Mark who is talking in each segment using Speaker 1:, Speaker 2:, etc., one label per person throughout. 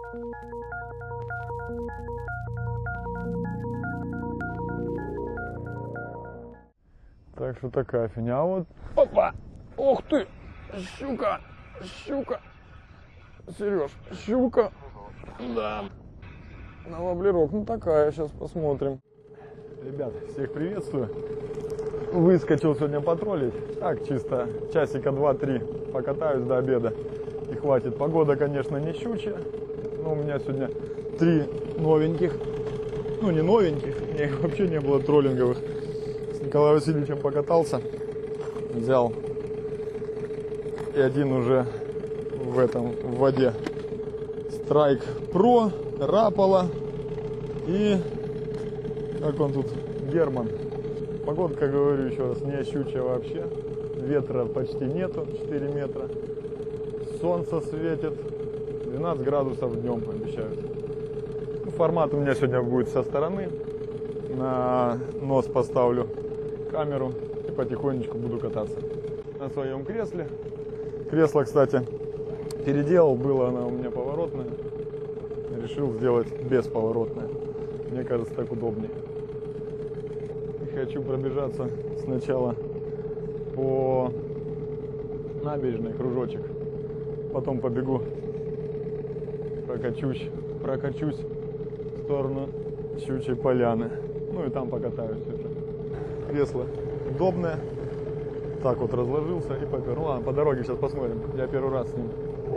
Speaker 1: Так что такая фигня. А вот, опа, ух ты, щука, щука, Сереж, щука, да, на воблерок, ну такая, сейчас посмотрим. Ребят, всех приветствую. Выскочил сегодня потроллить, так чисто, часика 2-3 покатаюсь до обеда и хватит. Погода, конечно, не щучья, но у меня сегодня 3 новеньких, ну не новеньких, у меня их вообще не было троллинговых. С Николаем Васильевичем покатался, взял и один уже в воде. Страйк Про, Рапала и как он тут, Герман. Погодка, говорю еще раз, не щучья вообще, ветра почти нету, 4 метра, солнце светит, 12 градусов днем обещают. Ну, формат у меня сегодня будет со стороны, на нос поставлю камеру и потихонечку буду кататься на своем кресле. Кресло, кстати, переделал, было оно у меня поворотное, решил сделать бесповоротное, мне кажется, так удобнее. Хочу пробежаться сначала по набережной, кружочек, потом побегу, прокачусь в сторону Щучьей поляны, ну и там покатаюсь уже. Кресло удобное, так вот разложился и попер. Ну ладно, по дороге сейчас посмотрим, я первый раз с ним.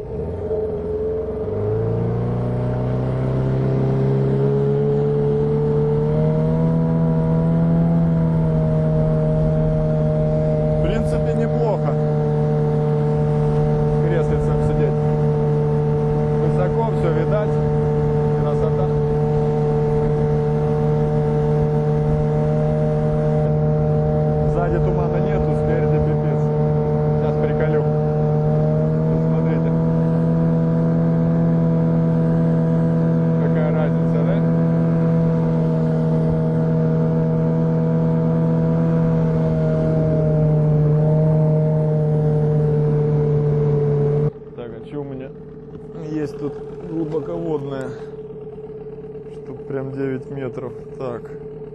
Speaker 1: Есть тут глубоководная, штук прям 9 метров. Так,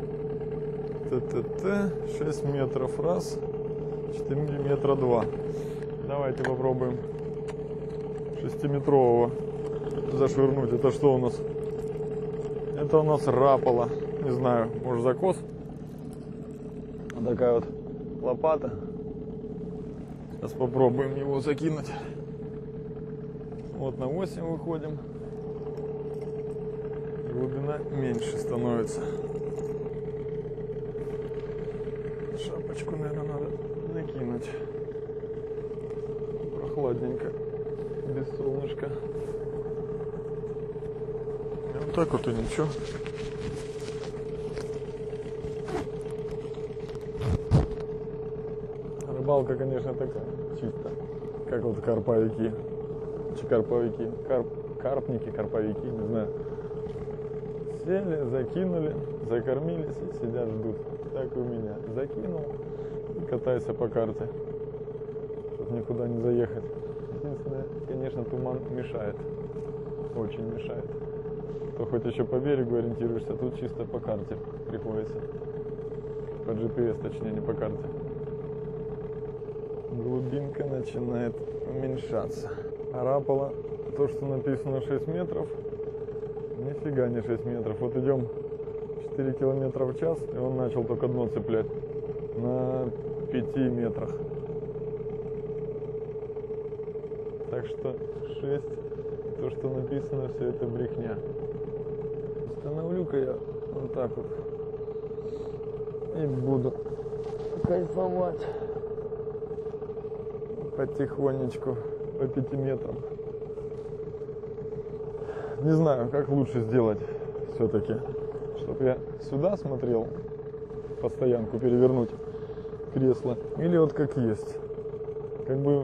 Speaker 1: ТТТ 6 метров раз, 4 метра 2. Давайте попробуем 6-метрового зашвырнуть. Это что у нас? Это у нас Рапала, не знаю, может закос. Вот такая вот лопата. Сейчас попробуем его закинуть. Вот на 8 выходим, глубина меньше становится. Шапочку, наверное, надо накинуть. Прохладненько, без солнышка. Вот так вот и ничего. Рыбалка, конечно, такая чисто, как вот карповики. Карповики, карпники, карповики, не знаю. Сели, закинули, закормились и сидят, ждут. Так и у меня. Закинул и катайся по карте, чтобы никуда не заехать. Единственное, конечно, туман мешает. Очень мешает. То хоть еще по берегу ориентируешься, тут чисто по карте приходится. По GPS, точнее, не по карте. Глубинка начинает уменьшаться. А Рапала, то, что написано 6 метров, нифига не 6 метров. Вот идем 4 километра в час, и он начал только дно цеплять на 5 метрах. Так что 6, то, что написано, все это брехня. Установлю-ка я вот так вот и буду кайфовать потихонечку. По 5 метрам. Не знаю, как лучше сделать все-таки, чтобы я сюда смотрел, по стоянку перевернуть кресло, или вот как есть. Как бы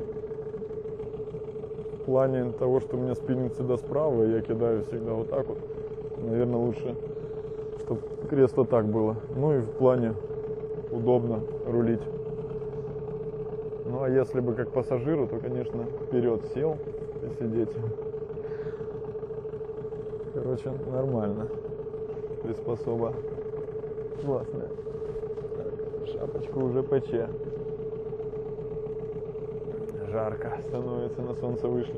Speaker 1: в плане того, что у меня спиннинг всегда справа, и я кидаю всегда вот так вот, наверное, лучше, чтобы кресло так было. Ну и в плане удобно рулить. Ну а если бы как пассажиру, то, конечно, вперед сел и сидеть. Короче, нормально. Приспособа классная. Так, шапочку уже ПЧ. Жарко становится, на солнце вышли.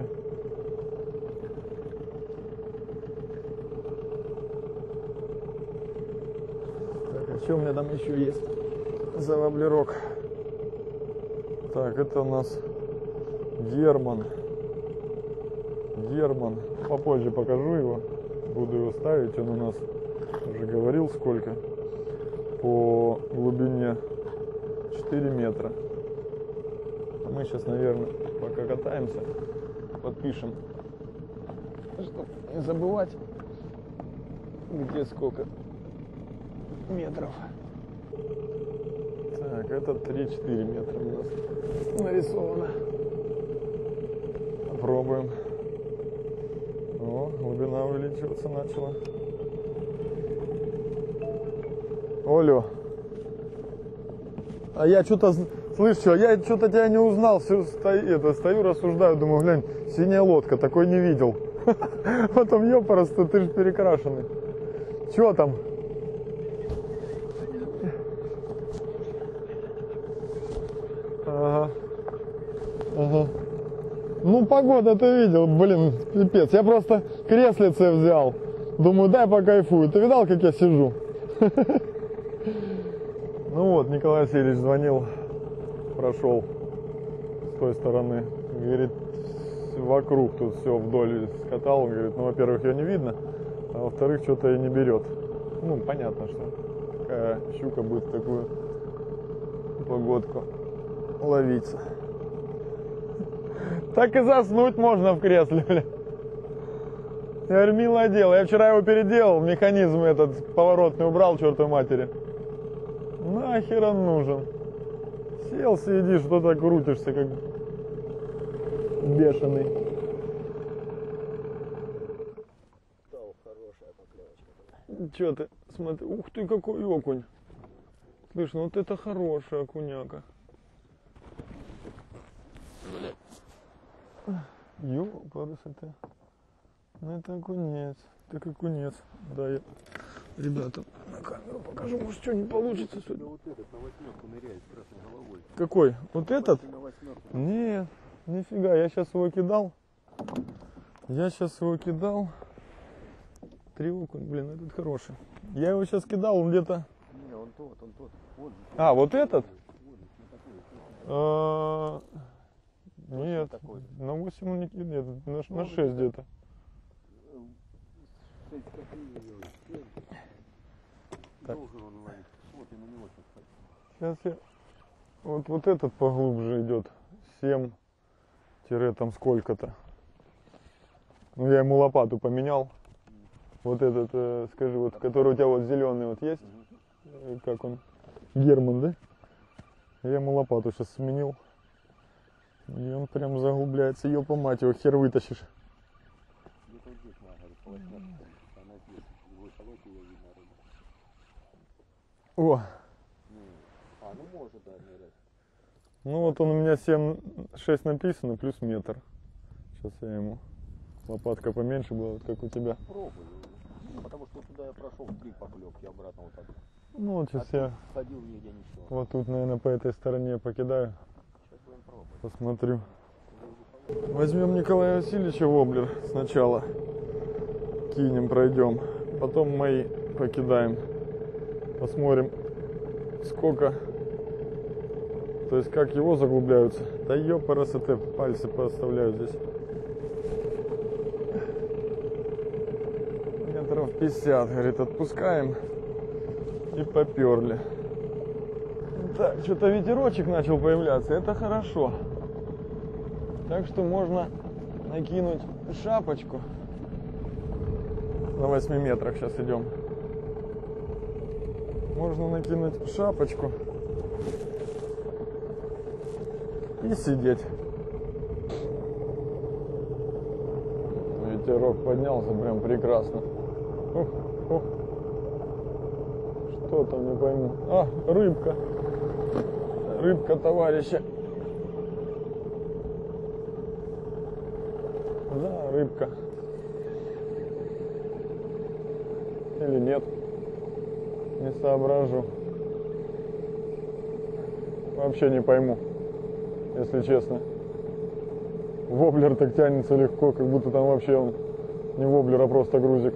Speaker 1: Так, а что у меня там еще есть за воблерок? Так, это у нас Герман. Герман. Попозже покажу его. Буду его ставить. Он у нас уже говорил сколько. По глубине 4 метра. Мы сейчас, наверное, пока катаемся, подпишем, чтобы не забывать, где сколько метров. Так, это 3-4 метра у нас нарисовано. Попробуем. О, глубина увеличиваться начала. Олю. А я что-то, слышь, я что-то тебя не узнал. Все, стою, рассуждаю, думаю, глянь, синяя лодка, такой не видел. Потом, ёпарасто, ты же перекрашенный. Что там? Ага. Ага. Ну, погода ты видел, блин, пипец. Я просто креслице взял. Думаю, дай покайфую. Ты видал, как я сижу? Ну вот, Николай Васильевич звонил, прошел с той стороны. Говорит, вокруг тут все вдоль скатал. Говорит, ну, во-первых, ее не видно, а во-вторых, что-то и не берет. Ну, понятно, что какая щука будет в такую погодку ловиться. Так и заснуть можно в кресле, бля. Я говорю, милое дело. Я вчера его переделал, механизм этот поворотный убрал, чертовой матери. Нахер он нужен? Сел, сидишь, что-то крутишься, как бешеный.
Speaker 2: Хорошая поклевочка.
Speaker 1: Че ты, смотри, ух ты, какой окунь. Слышь, ну вот это хорошая окуняка. Ёпарасы ты. Ну это окунец. Так окунец. Да, я, ребята, на камеру покажу, может что не получится.
Speaker 2: Вот этот на восьмерку ныряет с красной головой.
Speaker 1: Какой? Вот этот?
Speaker 2: На восьмерку.
Speaker 1: Нет, нифига, я сейчас его кидал. Три окунь, блин, этот хороший. Я его сейчас кидал, он где-то...
Speaker 2: Не, он тот. Вот,
Speaker 1: А, вот этот?
Speaker 2: вот,
Speaker 1: Нет,
Speaker 2: такой.
Speaker 1: на 8 он не кидает, на 6 где-то.
Speaker 2: 6 копеек.
Speaker 1: Так.
Speaker 2: Должен он ловить. Вот и на него сейчас.
Speaker 1: Сейчас я... Вот этот поглубже идет. 7 там сколько-то. Ну, я ему лопату поменял. Вот этот, скажи, вот, который у тебя вот зеленый вот есть. Как он? Герман, да? Я ему лопату сейчас сменил. И он прям заглубляется. Ёпа мать, его хер вытащишь.
Speaker 2: Где-то здесь надо, по восьмерке. Она здесь. Его солоки я видно.
Speaker 1: О!
Speaker 2: Ну может, да, нырять.
Speaker 1: Ну вот он у меня 7,6 написано, плюс метр. Сейчас я ему... Лопатка поменьше была, вот как у тебя.
Speaker 2: Пробую. Потому что туда я прошел 3 поклевки, обратно вот так.
Speaker 1: Ну вот сейчас я
Speaker 2: Ходил нигде ничего.
Speaker 1: вот тут, наверное, по этой стороне покидаю.
Speaker 2: Сейчас будем пробовать.
Speaker 1: Посмотрю. Возьмем Николая Васильевича воблер сначала. Кинем, пройдем. Потом мои покидаем. Посмотрим, сколько. То есть как его заглубляются. Да ёпарасы, пальцы поставляю здесь. Метров 50, говорит, отпускаем. И поперли. Так, что-то ветерочек начал появляться. Это хорошо. Так что можно накинуть шапочку. На 8 метрах сейчас идем. Можно накинуть шапочку и сидеть. Ветерок поднялся прям прекрасно. Ух, ух. Что там, не пойму. А, рыбка. Рыбка товарища. Да, рыбка. Или нет? Не соображу. Вообще не пойму, если честно. Воблер так тянется легко, как будто там вообще он не воблер, а просто грузик.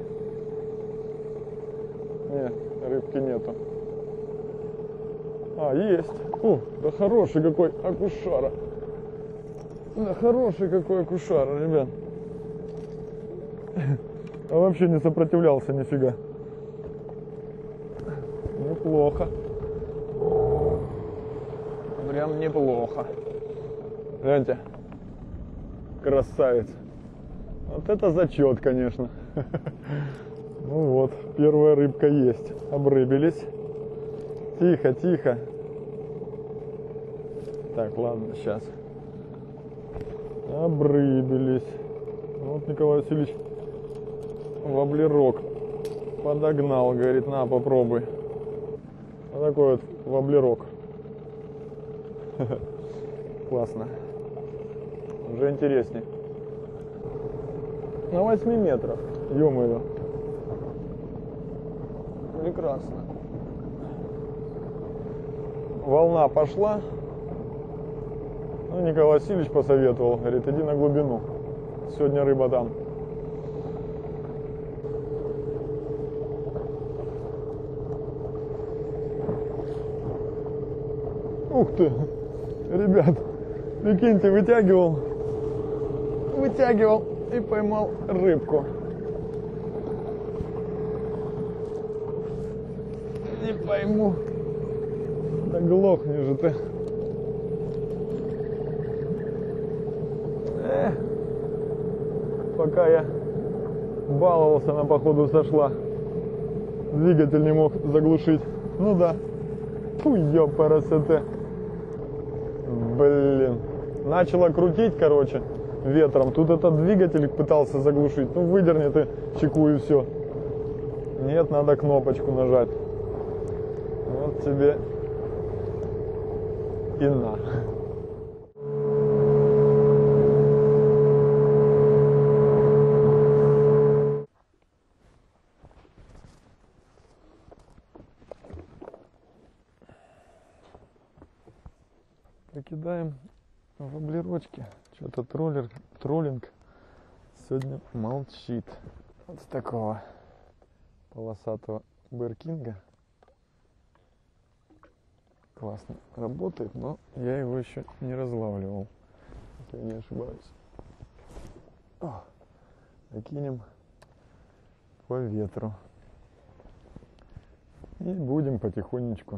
Speaker 1: Нет, рыбки нету. А, есть. О, да хороший какой акушара. Да хороший какой акушара, ребят. А вообще не сопротивлялся нифига. Неплохо. Прям неплохо. Гляньте. Красавец. Вот это зачет, конечно. Ну вот, первая рыбка есть. Обрыбились. Тихо, тихо. Так, ладно, сейчас. Обрыбились. Вот Николай Васильевич воблерок подогнал. Говорит, на, попробуй. Вот такой вот воблерок. Классно. Уже интересней. На 8 метрах. Ё-моё. Прекрасно. Волна пошла. Ну, Николай Васильевич посоветовал. Говорит, иди на глубину. Сегодня рыба там. Ух ты. Ребят, прикиньте, вытягивал и поймал рыбку. Не пойму. Да глохни же ты. Пока я баловался, она походу сошла. Двигатель не мог заглушить. Ну да. Фу, ёпарасоте. Блин. Начала крутить, короче, ветром. Тут этот двигатель пытался заглушить. Ну, выдерни ты чеку и все. Нет, надо кнопочку нажать. Вот тебе и на. Прикидаем воблерочки. Что-то троллинг сегодня молчит. Вот с такого полосатого беркинга. Классно работает, но я его еще не разлавливал, если я не ошибаюсь. Накинем по ветру. И будем потихонечку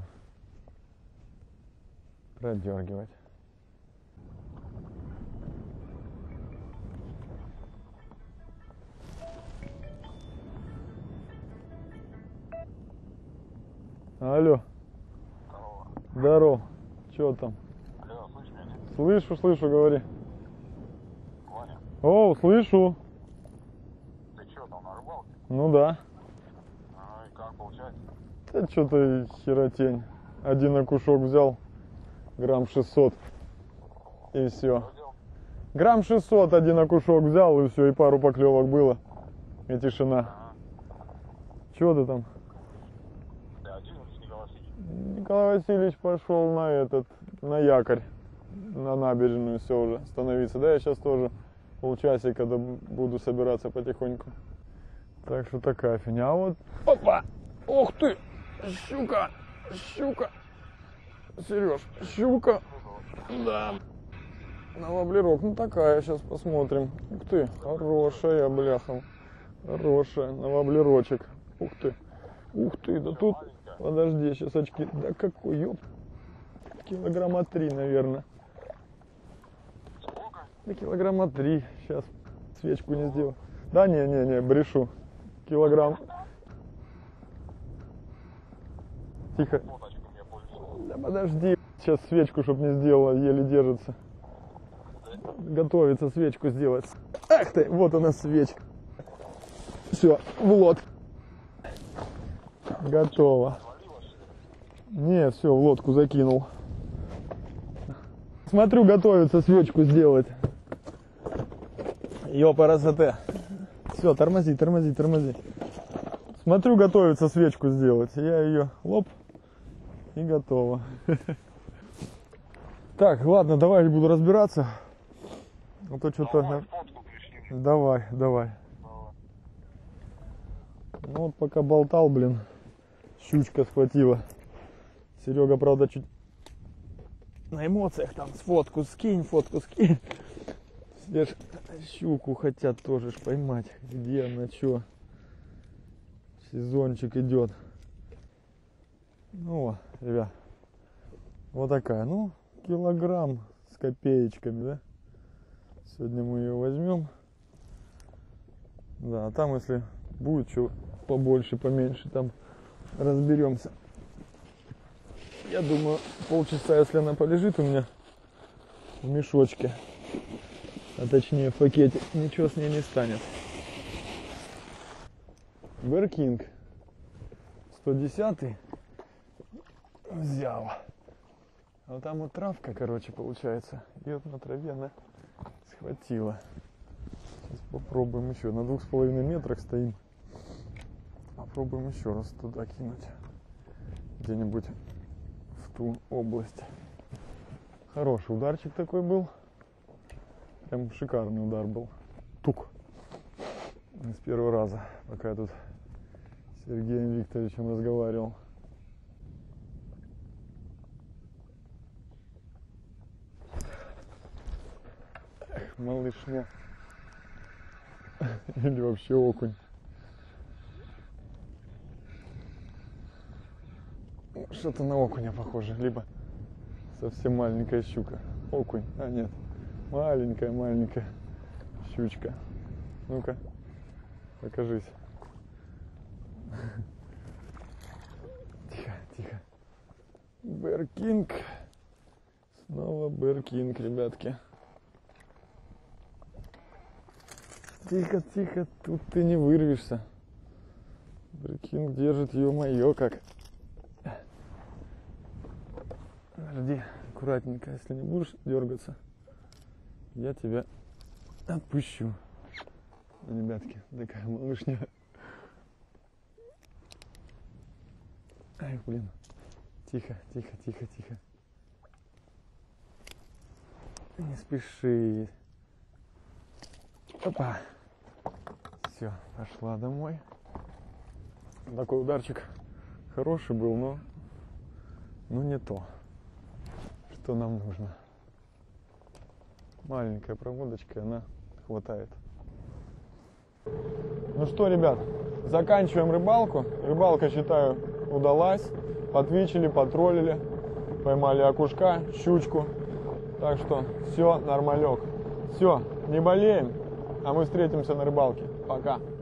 Speaker 1: продергивать. Алло. Здорово. Чё там?
Speaker 2: Алло, слышишь меня?
Speaker 1: Слышу, говори.
Speaker 2: Ваня,
Speaker 1: О, слышу.
Speaker 2: ты чё там, на рыбалке?
Speaker 1: Ну да.
Speaker 2: А, и как получается?
Speaker 1: Да что-то херотень. Один окушок взял, грамм 600. И все. Грамм 600 один окушок взял, и все, и пару поклевок было. И тишина.
Speaker 2: Ага.
Speaker 1: Чего ты там?
Speaker 2: Ты один или с Николаем Васильевичем?
Speaker 1: Николай Васильевич пошел на якорь, на набережную, все уже, становиться. Да, я сейчас тоже полчасика буду собираться потихоньку. Так что такая фигня. А вот, опа, ух ты, щука, Сереж, щука, да, на воблерок, ну такая, сейчас посмотрим. Ух ты, хорошая, бляха, хорошая, на воблерочек, ух ты, да тут, подожди, сейчас очки, да какой, ёп, килограмма 3, наверное.
Speaker 2: Сколько?
Speaker 1: Да килограмма 3, сейчас свечку не сделал. Да не, брешу, килограмм. Тихо.
Speaker 2: Фоточком я пользуюсь.
Speaker 1: Да подожди, сейчас свечку, чтоб не сделала, еле держится. Готовится свечку сделать. Ах ты, вот она свечка. Все, в лодку. Готово. Не, все, в лодку закинул. Смотрю, готовится свечку сделать. Ёпарасоте. Все, тормози. Смотрю, готовится свечку сделать. Я ее лоп и готово. Так, ладно, давай буду разбираться. А то что-то... Давай. Ну вот пока болтал, блин, щучка схватила. Серега, правда, чуть на эмоциях там фотку скинь. Все ж щуку хотят тоже ж поймать. Где она, чё? Сезончик идет. Ну, ребят, вот такая, ну, килограмм с копеечками, да? Сегодня мы ее возьмем. Да, а там, если будет что побольше, поменьше, там разберемся. Я думаю, полчаса, если она полежит у меня в мешочке, а точнее в пакете, ничего с ней не станет. Bear King 110 взял. А вот там вот травка, короче, получается. И вот на траве она схватила. Сейчас попробуем еще. На 2,5 метрах стоим. Попробуем еще раз туда кинуть. Где-нибудь в ту область. Хороший ударчик такой был. Прям шикарный удар был. Тук. С первого раза, пока я тут с Сергеем Викторовичем разговаривал. Эх, малышня. Или вообще окунь. Что-то на окуня похоже. Либо совсем маленькая щука. Окунь. А нет. Маленькая щучка. Ну-ка. Покажись. Тихо. Bear King. Снова Bear King, ребятки. Тихо, тут ты не вырвешься. Bear King держит, ё-моё, как. Подожди, аккуратненько, если не будешь дергаться, я тебя отпущу. Ребятки, такая малышня. Ай, блин. Тихо. Не спеши. Опа. Все, пошла домой. Такой ударчик хороший был, но не то, что нам нужно. Маленькая проводочка, она хватает. Ну что, ребят, заканчиваем рыбалку. Рыбалка, считаю, удалась. Потвичили, потроллили, поймали окушка, щучку. Так что все, нормалек. Все, не болеем, а мы встретимся на рыбалке. Пока.